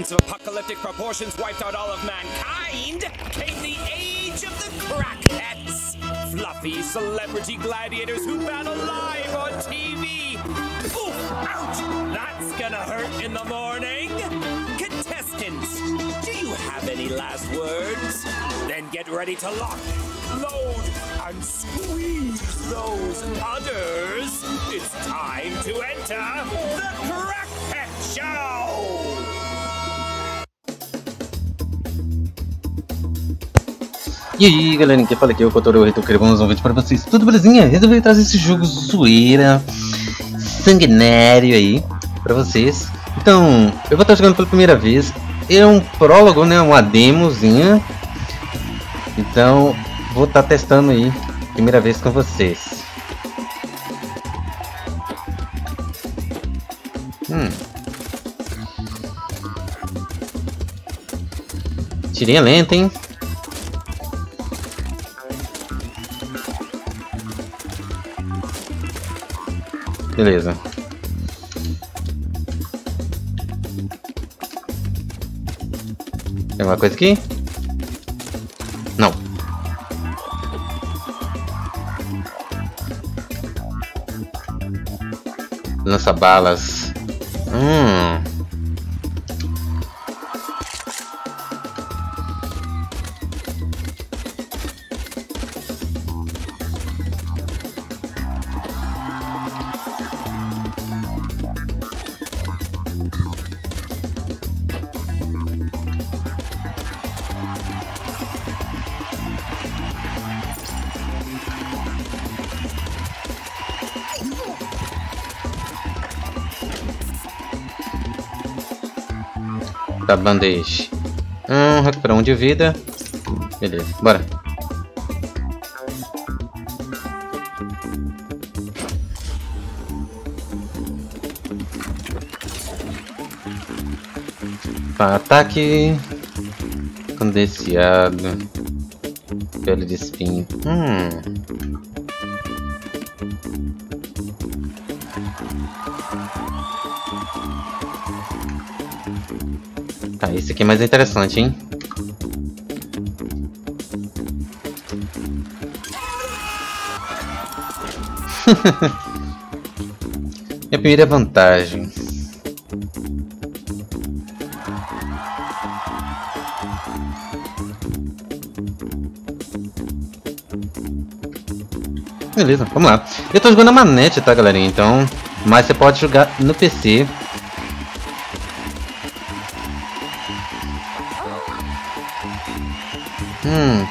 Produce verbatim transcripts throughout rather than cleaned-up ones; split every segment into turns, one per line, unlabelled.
of apocalyptic proportions wiped out all of mankind, came the age of the crackheads. Fluffy celebrity gladiators who battle live on T V. Oof, ouch! That's gonna hurt in the morning. Contestants, do you have any last words? Then get ready to lock, load, and squeeze those udders. It's time to enter the Crackhead Show!
E aí galera, quem fala aqui é o Kotorou, eu tô querendo mais um vídeo pra vocês. Tudo belezinha? Resolvi trazer esse jogo zoeira, sanguinário aí pra vocês. Então, eu vou estar jogando pela primeira vez. É um prólogo, né? Uma demozinha. Então, vou estar testando aí, primeira vez com vocês. Hum. Tirinha lenta, hein? Beleza. Tem alguma coisa aqui? Não. Lança balas. Hum. Tá, bandeja. Hum, recuperar um de vida. Beleza, bora. Tá, ataque. Condenseado. Pele de espinho. Hum. Tá, esse aqui é mais interessante, hein? Minha primeira vantagem. Beleza, vamos lá. Eu tô jogando a manete, tá, galerinha? Então, mas você pode jogar no P C. Hum.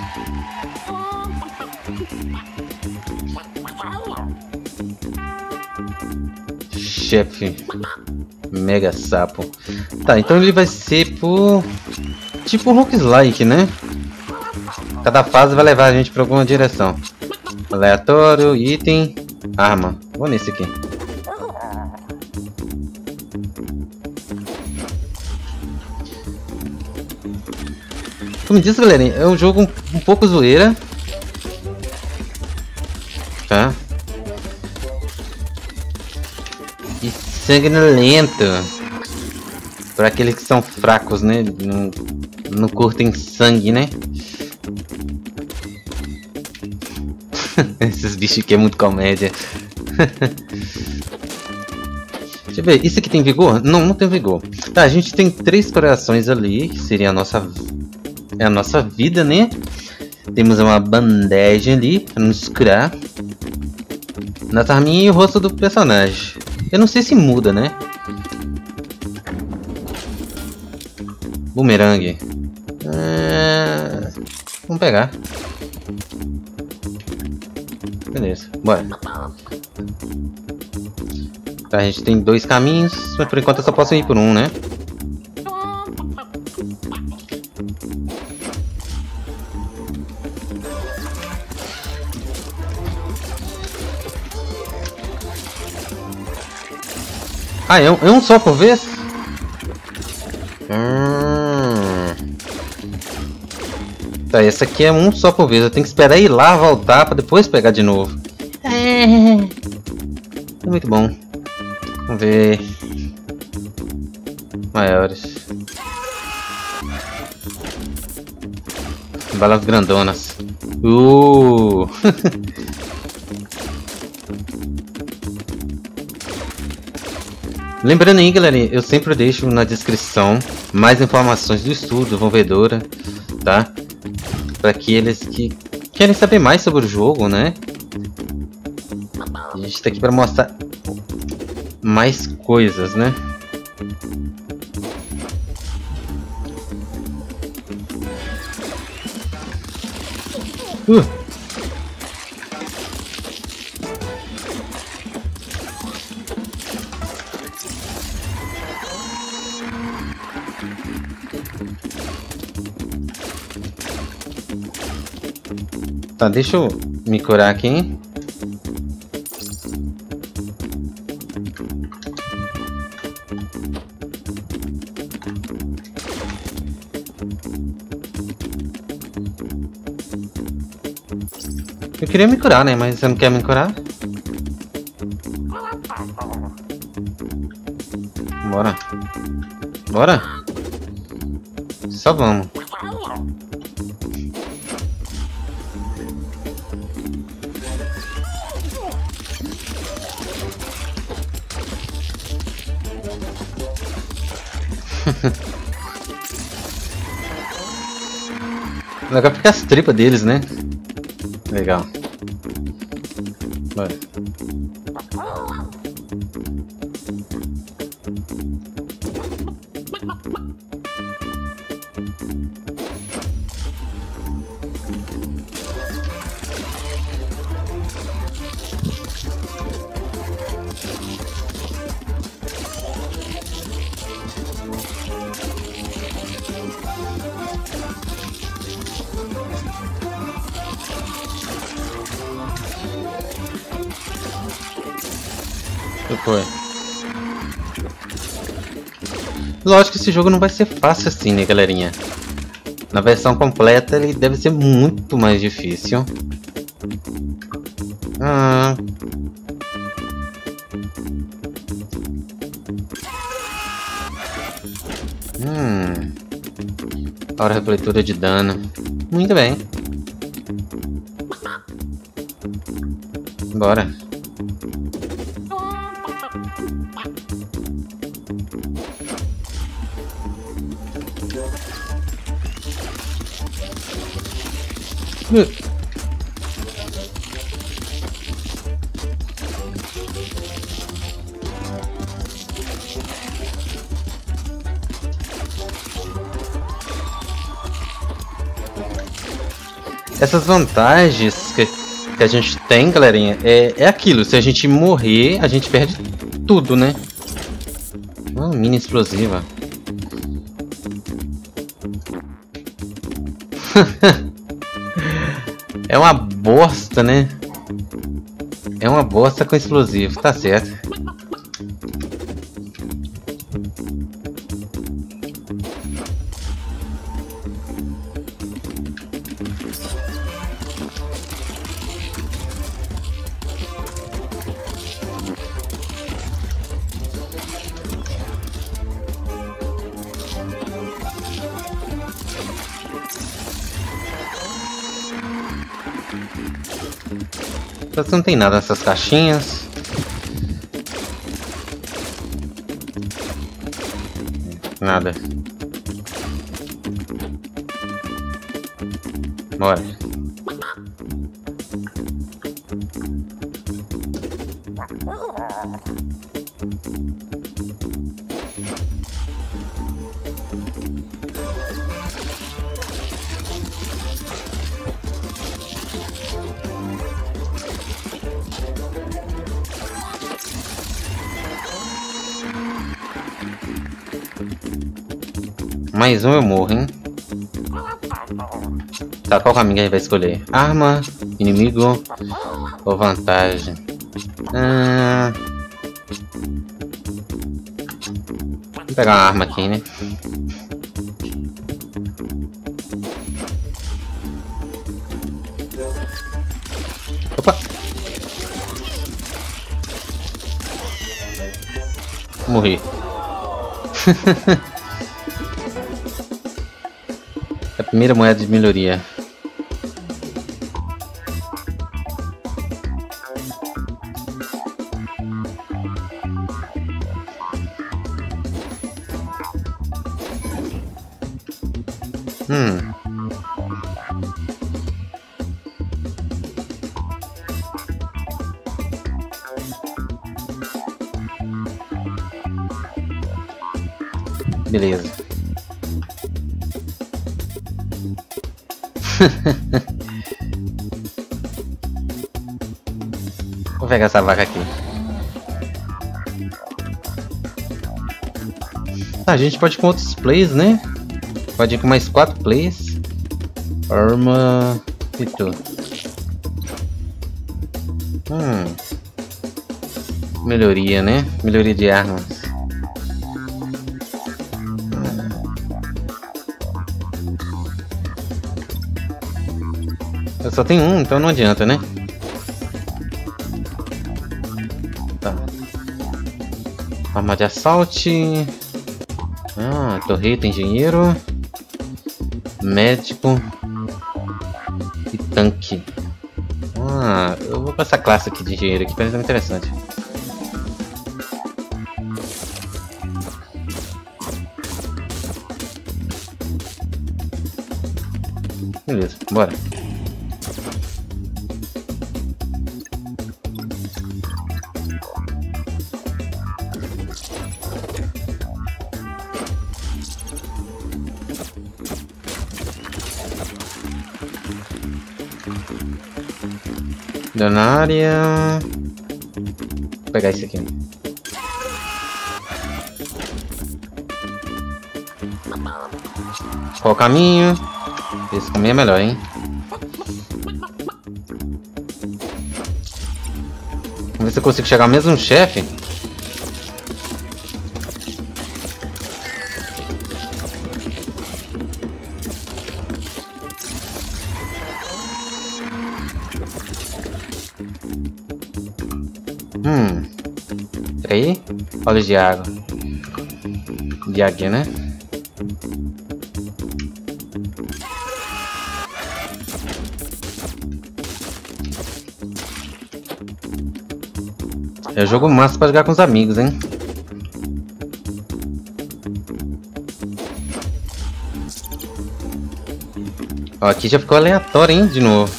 Chefe Mega Sapo. Tá, então ele vai ser por tipo roguelike, né? Cada fase vai levar a gente para alguma direção. Aleatório, item, arma. Vou nesse aqui. Como disse, galerinha, é um jogo um, um pouco zoeira, tá? E sanguinolento para aqueles que são fracos, né? Não, não curtem sangue, né? Esses bichos aqui é muito comédia. Deixa eu ver, isso aqui tem vigor? Não, não tem vigor. Tá, a gente tem três corações ali, que seria a nossa é a nossa vida, né? Temos uma bandagem ali para nos curar. Nossa arminha e o rosto do personagem. Eu não sei se muda, né? Bumerangue. É... Vamos pegar. Beleza, bora. Tá, a gente tem dois caminhos, mas por enquanto eu só posso ir por um, né? Ah, é um, é um só por vez? Hum. Tá, essa aqui é um só por vez. Eu tenho que esperar ir lá, voltar, pra depois pegar de novo. É. Muito bom. Vamos ver. Maiores. Balas grandonas. Uh! Lembrando aí, galera, eu sempre deixo na descrição mais informações do estudo, desenvolvedora, tá? Para aqueles que querem saber mais sobre o jogo, né? A gente tá aqui para mostrar mais coisas, né? Uh! Tá, deixa eu me curar aqui. Eu queria me curar, né? Mas você não quer me curar? Bora. Bora. Só vamos. Legal ficar as tripas deles, né? Legal. Bora. Que foi? Lógico que esse jogo não vai ser fácil assim, né, galerinha? Na versão completa ele deve ser muito mais difícil. Ah. Hum. Hora de leitura de dano. Muito bem. Bora. Uh. Essas vantagens que, que a gente tem, galerinha, é, é aquilo. Se a gente morrer, a gente perde tudo, né? Ah, mini explosiva. É uma bosta, né? É uma bosta com explosivo, tá certo. Não tem nada nessas caixinhas. Nada. Bora. Mais um eu morro, hein? Tá, qual caminho a gente vai escolher? Arma, inimigo ou vantagem? Ah... Vou pegar uma arma aqui, né? Opa! Morri. A primeira moeda de melhoria. Hum. Beleza. Vou pegar essa vaca aqui. Ah, a gente pode ir com outros plays, né? Pode ir com mais quatro plays. Arma e tudo. Hum. Melhoria, né? Melhoria de armas. Eu só tenho um, então não adianta, né? Tá. Arma de assalto. Ah, torreta, engenheiro. Médico. E tanque. Ah, eu vou com essa classe aqui de engenheiro aqui, parece interessante. Beleza, bora. Donária. Vou pegar esse aqui. Qual o caminho? Esse caminho é melhor, hein? Vamos ver se eu consigo chegar ao mesmo chefe. Hum. Peraí. Olhos de água. De águia, né? É jogo massa pra jogar com os amigos, hein? Ó, aqui já ficou aleatório, hein? De novo.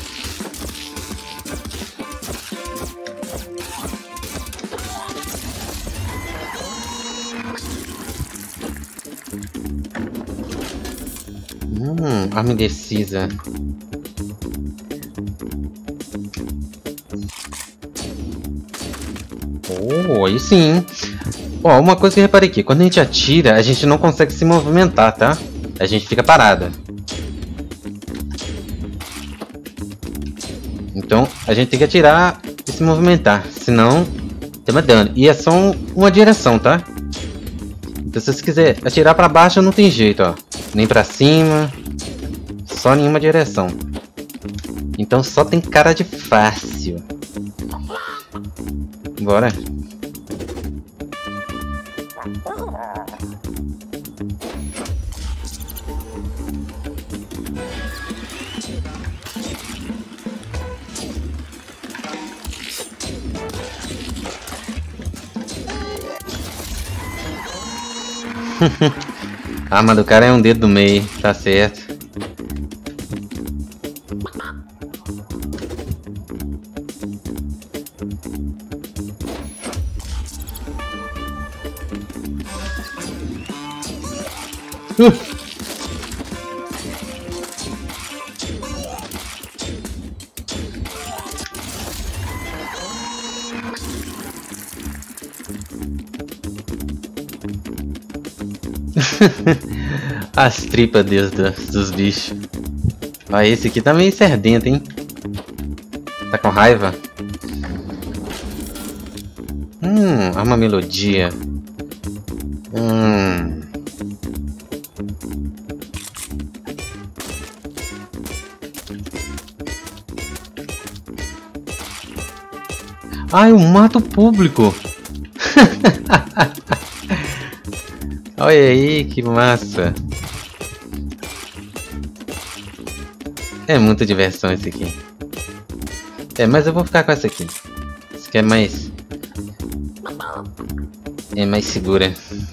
Hum, arma indecisa. Oh, aí sim. Ó, uma coisa que eu reparei aqui. Quando a gente atira, a gente não consegue se movimentar, tá? A gente fica parada. Então, a gente tem que atirar e se movimentar. Senão, toma dano. E é só um, uma direção, tá? Então, se você quiser atirar pra baixo, não tem jeito, ó. Nem pra cima. Só nenhuma direção. Então, só tem cara de fácil. Bora. A arma do cara é um dedo do meio, tá certo. Uh. As tripas Deus do, dos bichos. Ó, esse aqui tá meio serdento, hein? Tá com raiva? Hum, arma melodia. Hum. Ai, eu mato o público. Olha aí, que massa. É muita diversão esse aqui. É, mas eu vou ficar com essa aqui. Essa aqui é mais... É mais segura.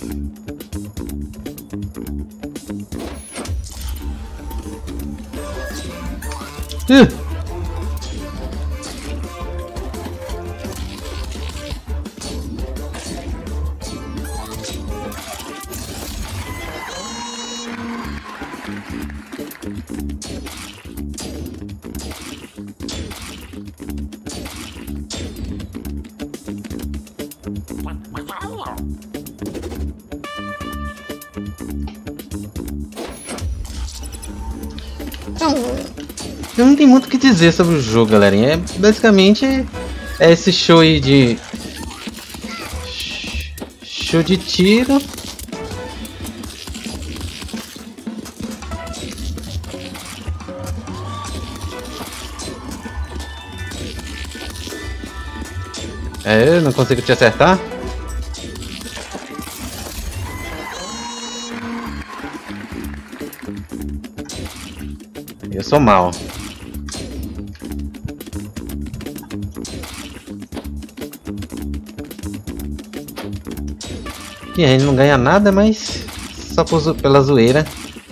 Uh! Eu não tenho muito o que dizer sobre o jogo, galerinha. É, basicamente é esse show aí de... Show de tiro. É, eu não consigo te acertar. Eu sou mal. E a gente não ganha nada, mas só por zo- pela zoeira.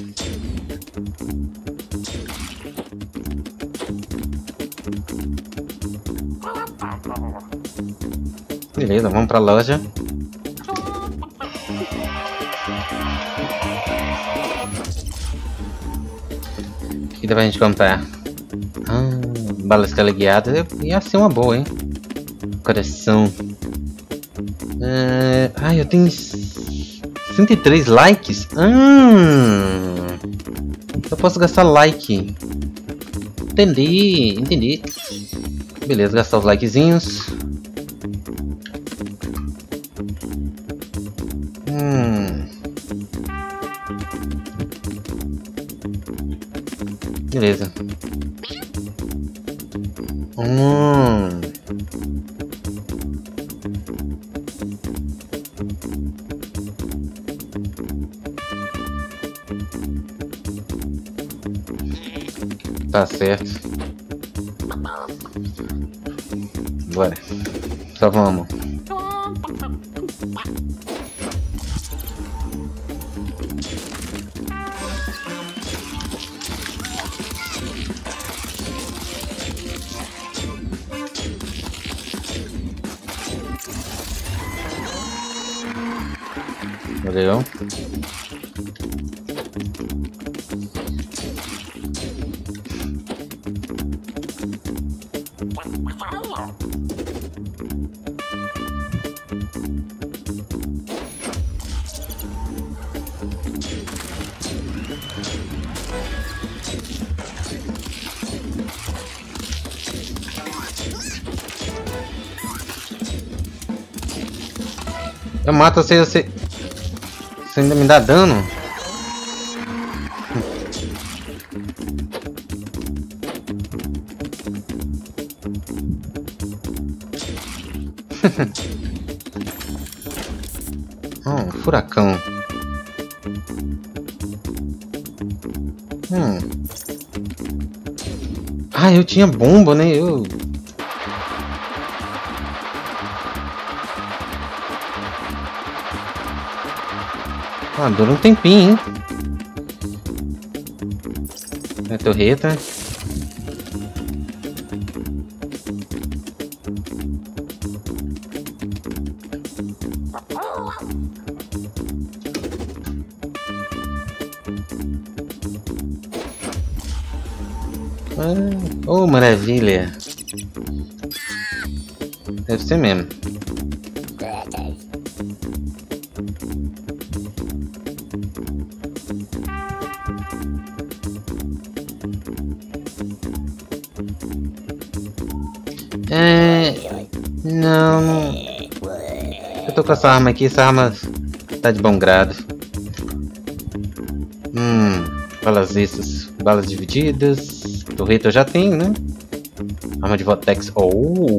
Beleza, vamos pra loja. O que dá pra gente comprar? Ah, balas teleguiadas. Ia ser uma boa, hein? Coração. Uh, ah, eu tenho cento e três likes. Ah, eu posso gastar like. Entendi, entendi. Beleza, gastar os likezinhos. Hum. Beleza. Hum. Tá certo. Bora. Só vamos. Valeu. Eu mato você, você... Você ainda me dá dano? Oh, furacão. Hum. Ah, eu tinha bomba, né? Eu... Ah, dura um tempinho, hein? É torreta. Ah, oh, maravilha. Deve ser mesmo. É... Não, não... Eu tô com essa arma aqui, essa arma tá de bom grado. Hum... Balas extras, balas divididas... Torreta eu já tenho, né? Arma de Vortex... Oh!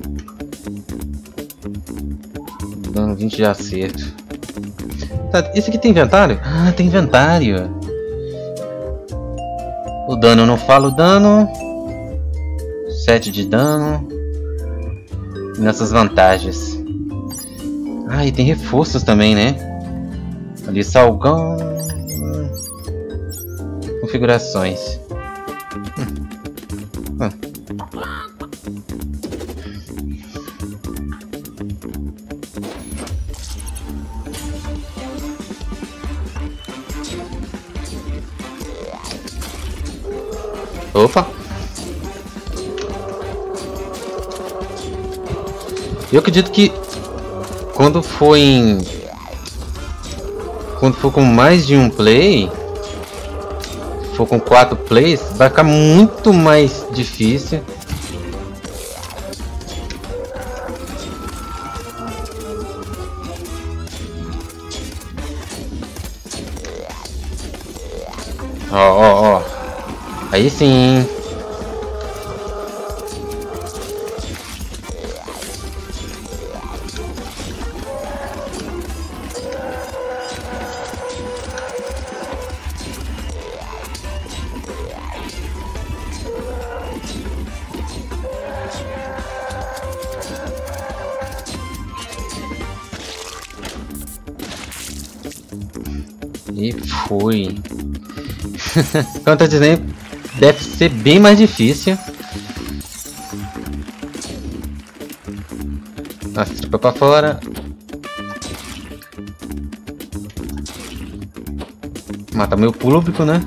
Dano vinte de acerto. Tá, esse aqui tem inventário? Ah, tem inventário! O dano eu não falo o dano. sete de dano. E nossas vantagens. Ah, e tem reforços também, né? Ali, salgão. Configurações. Hum. Hum. Opa! Eu acredito que quando for em quando for com mais de um play, for com quatro plays, vai ficar muito mais difícil. Ó, ó, ó. Aí sim. E foi. Como eu tô dizendo, deve ser bem mais difícil. Nossa, tripa pra fora. Mata meu público, né?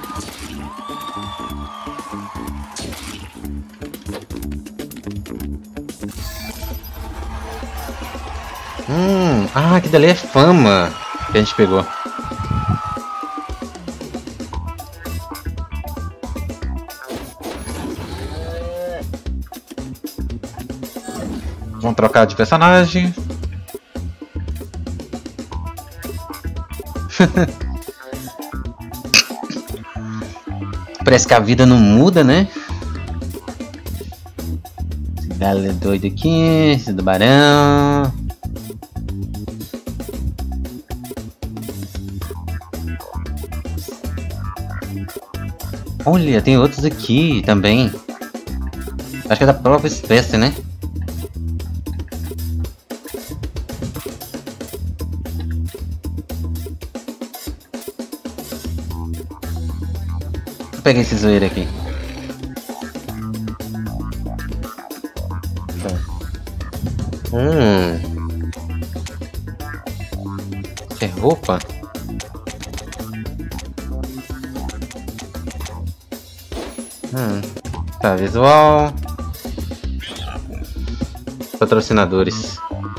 Hum, ah, que dali é fama que a gente pegou. Vamos trocar de personagem. Parece que a vida não muda, né? Esse galera doido aqui, esse do barão. Olha, tem outros aqui também. Acho que é da própria espécie, né? Vou pegar esse zoeiro aqui. Hum. Que roupa? Hum. Tá, visual. Patrocinadores.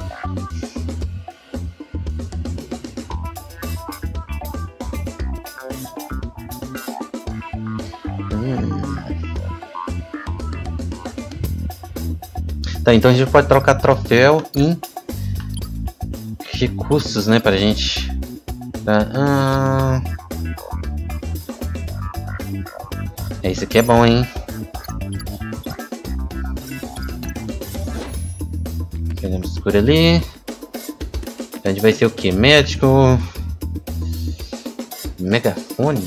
Tá, então a gente pode trocar troféu em recursos, né, pra gente. Tá, ah... é, isso aqui é bom, hein. Pegamos por ali. A gente vai ser o que? Médico. Megafone.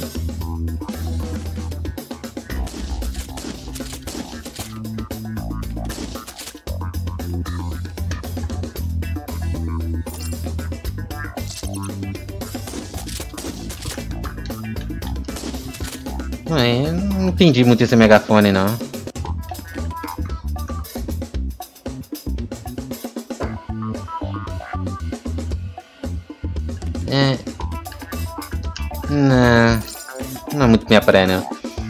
É, não entendi muito esse megafone, não. É... Não... Não é muito minha praia, não.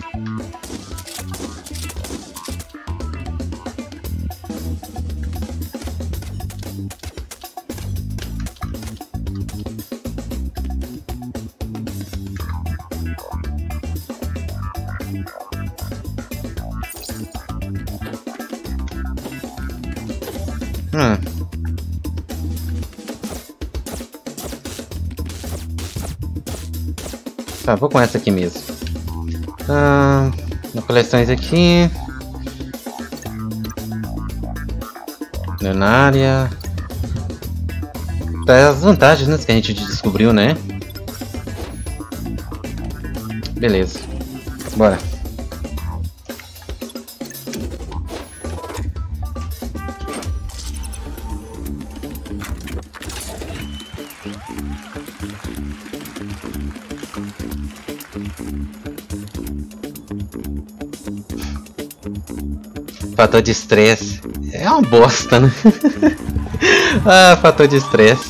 Hum. Tá, vou com essa aqui mesmo. Ah, coleções aqui. Leonária. Tá, as vantagens, né, que a gente descobriu, né? Beleza. Bora. Fator de estresse. É uma bosta, né? Ah, fator de estresse.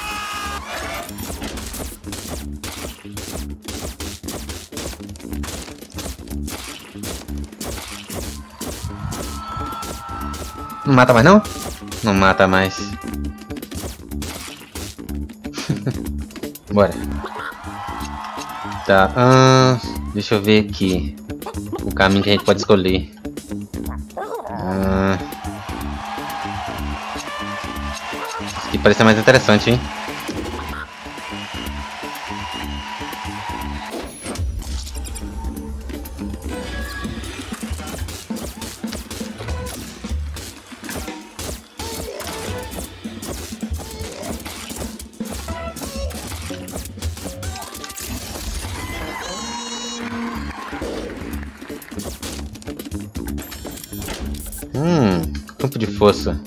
Não mata mais não? Não mata mais. Bora. Tá, ah, deixa eu ver aqui o caminho que a gente pode escolher. Ah, isso aqui parece mais interessante, hein? Hum, campo de força.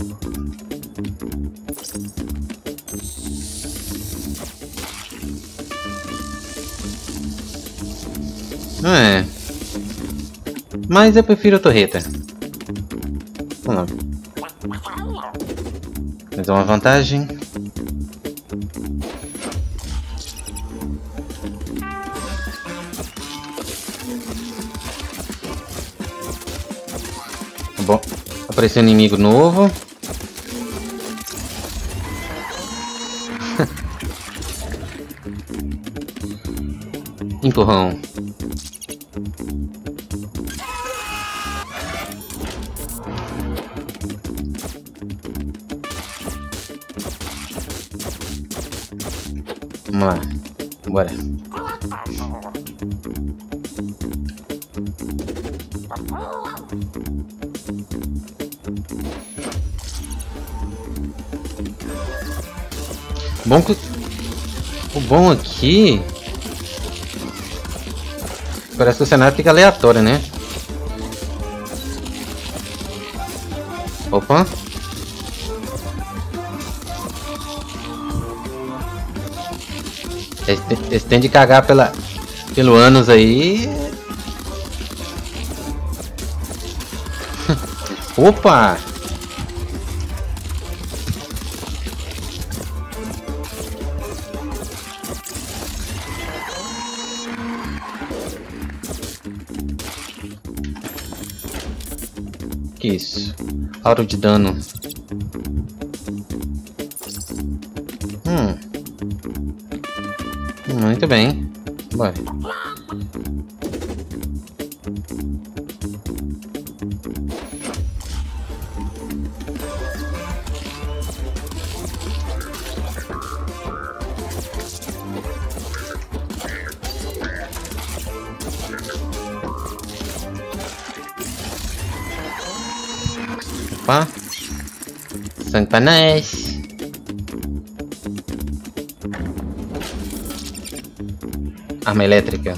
É. Mas eu prefiro a torreta. Vamos lá. Mais uma vantagem. Bom, apareceu um inimigo novo. Empurrão. Vamos lá. Bora. Bom que... O bom aqui... Parece que o cenário fica aleatório, né? Opa! Eles têm de cagar pela... pelo ânus aí... Opa! Que isso? Auro de dano. Hum. Muito bem. Bora. Opa. Sangue pra nós. Arma elétrica.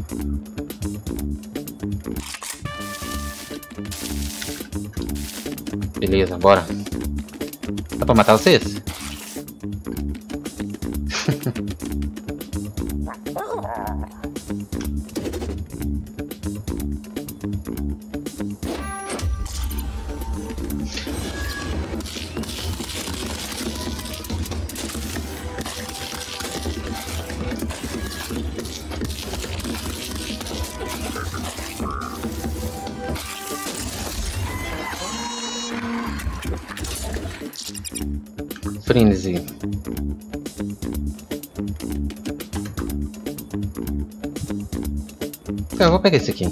Beleza, bora. Dá pra matar vocês? Frenzy. Eu vou pegar esse aqui.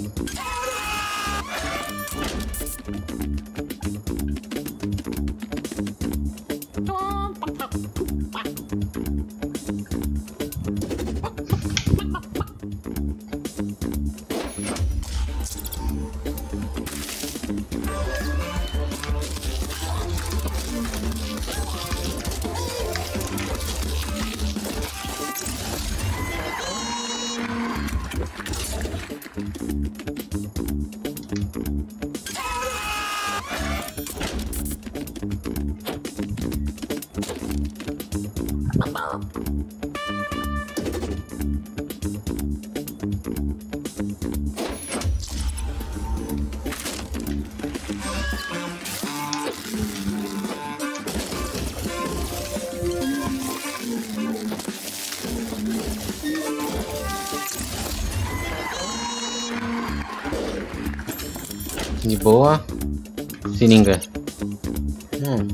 De boa. Seringa. Hum.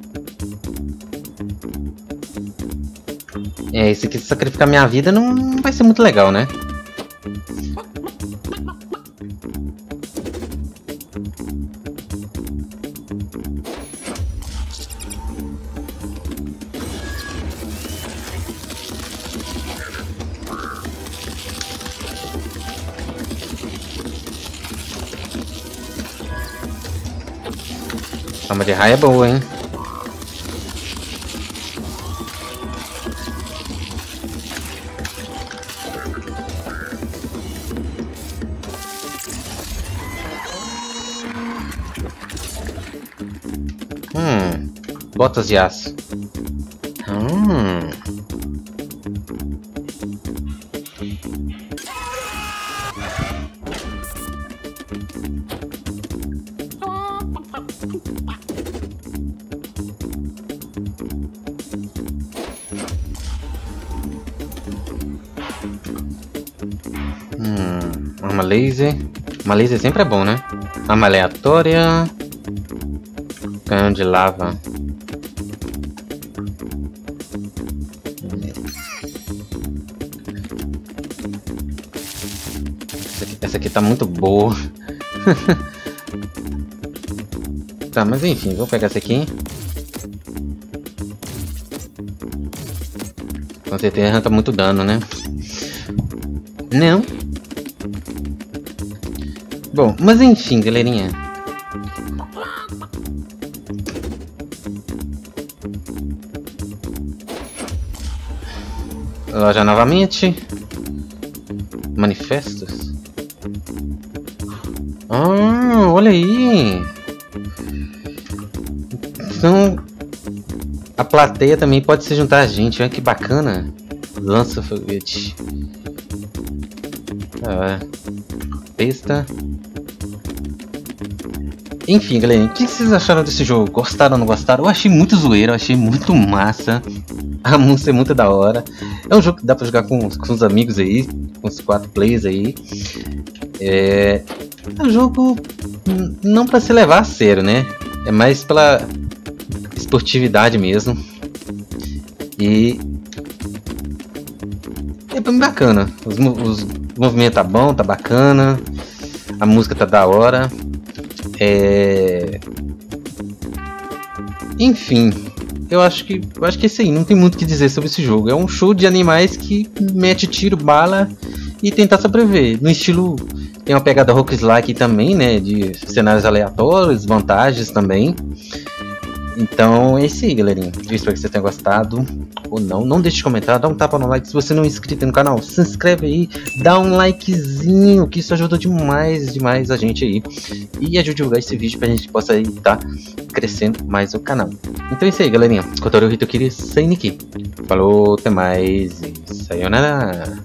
É, esse aqui, se sacrificar minha vida, não vai ser muito legal, né? Arma de raio é boa, hein? Hum, botas de aço. Hum. Hum, arma laser. Uma laser sempre é bom, né? Arma aleatória. Canhão de lava. Essa aqui, essa aqui tá muito boa. Tá, mas enfim, vou pegar essa aqui. Com certeza arranca muito dano, né? Não. Bom, mas enfim, galerinha. Loja novamente. Manifestos. Ah, olha aí. Então, a plateia também pode se juntar a gente. Olha que bacana. Lança foguete. Ah, besta. Enfim, galera, o que vocês acharam desse jogo? Gostaram ou não gostaram? Eu achei muito zoeiro, eu achei muito massa. A música é muito da hora. É um jogo que dá pra jogar com, com os amigos aí, com os quatro players aí. É, é um jogo não pra se levar a sério, né? É mais pela esportividade mesmo. E é bem bacana. Os, os movimentos tá bom, tá bacana. A música tá da hora. É... Enfim, eu acho que eu acho que é isso aí, não tem muito o que dizer sobre esse jogo. É um show de animais que mete tiro, bala e tentar sobreviver. No estilo, tem uma pegada roguelike também, né? De cenários aleatórios, vantagens também. Então é isso aí, galerinha. Eu espero que você tenha gostado ou não. Não deixe de comentar, dá um tapa no like. Se você não é inscrito no canal, se inscreve aí, dá um likezinho, que isso ajuda demais, demais a gente aí. E ajude a divulgar esse vídeo pra gente possa aí tá crescendo mais o canal. Então é isso aí, galerinha. Kotaro Hitokiri Seiniki. Falou, até mais e sayonara.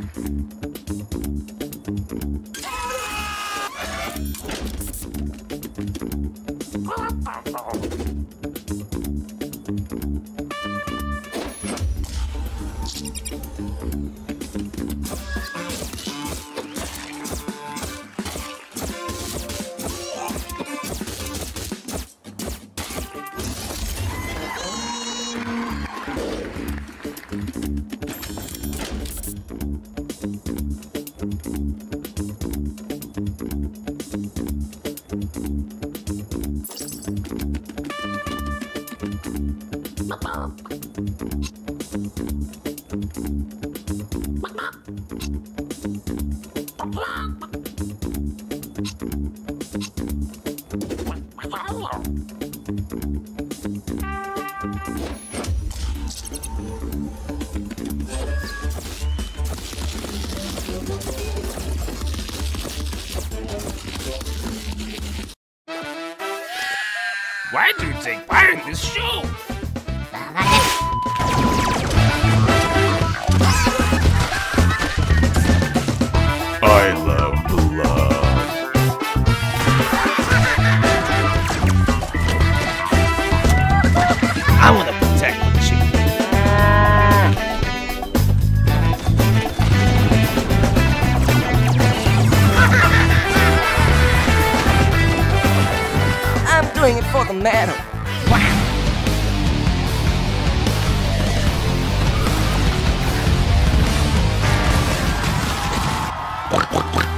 Why do you take part in this show? I love blood. I want to protect the chief.
I'm doing it for the medal. Wow.